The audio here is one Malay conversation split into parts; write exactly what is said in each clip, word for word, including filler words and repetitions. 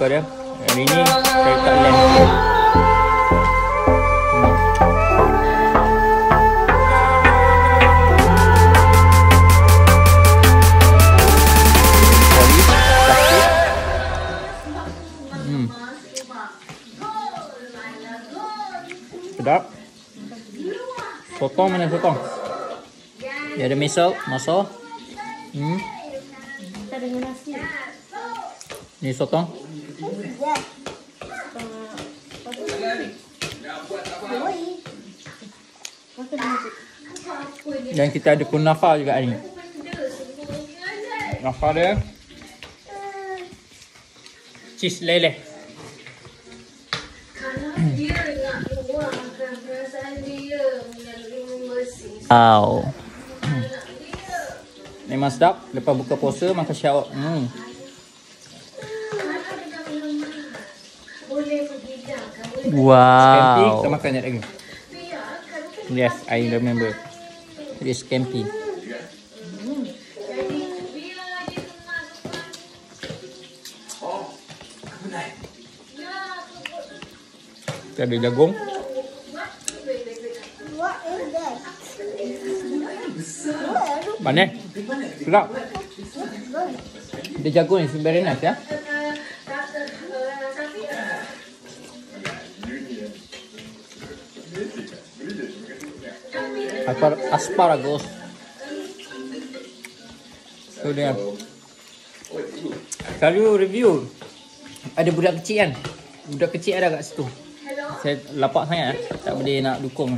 suka dia. Yang ini saya letak lem. Hmm. Sedap. Sotong mana sotong? Dia ada misal, maso. Hmm. Kita dengan nasi. Ni sotong. Dan kita ada kunafa juga ni. Kunafa dia cheese leleh. Wow. Memang sedap. Lepas buka puasa makan syawak. Hmm. Scampi, Wow. kita makan sekejap lagi. Yes, I remember. It is scampi. Kita ada jagung. Mana? Sedap. Dia jagung ni very nice ya. Aspar asparagus. Tu dia. Kalau review ada budak kecil kan. Budak kecil ada kat situ. Saya lapak sangat tak boleh nak dukung.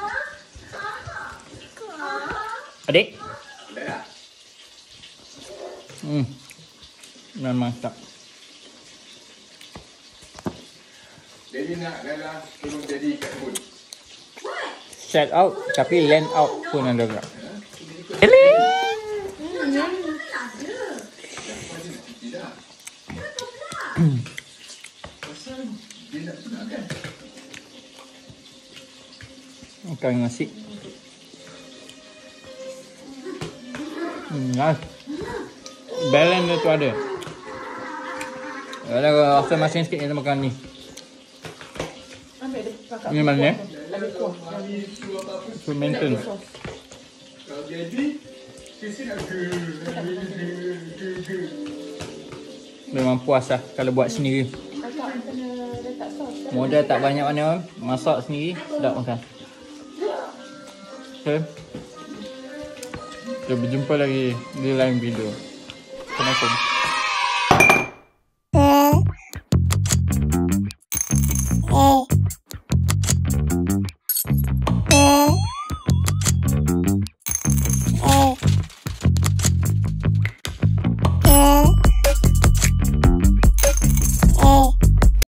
Adik? Hmm. Memang mantap. Jadi nak dalam turun jadi kat pun. Set out tapi land out pun ada juga. Really? Makan nasi. Hmm, nice. Balance dia tu ada. Ada rasa masin sikit kita makan ni. Ini mana? To maintain. Kalau jadi, sisi nak Memang puas lah kalau buat sendiri. Modal tak banyak mana, masak sendiri, sedap makan. Okay. Kita berjumpa lagi di lain video. Assalamualaikum. Eh.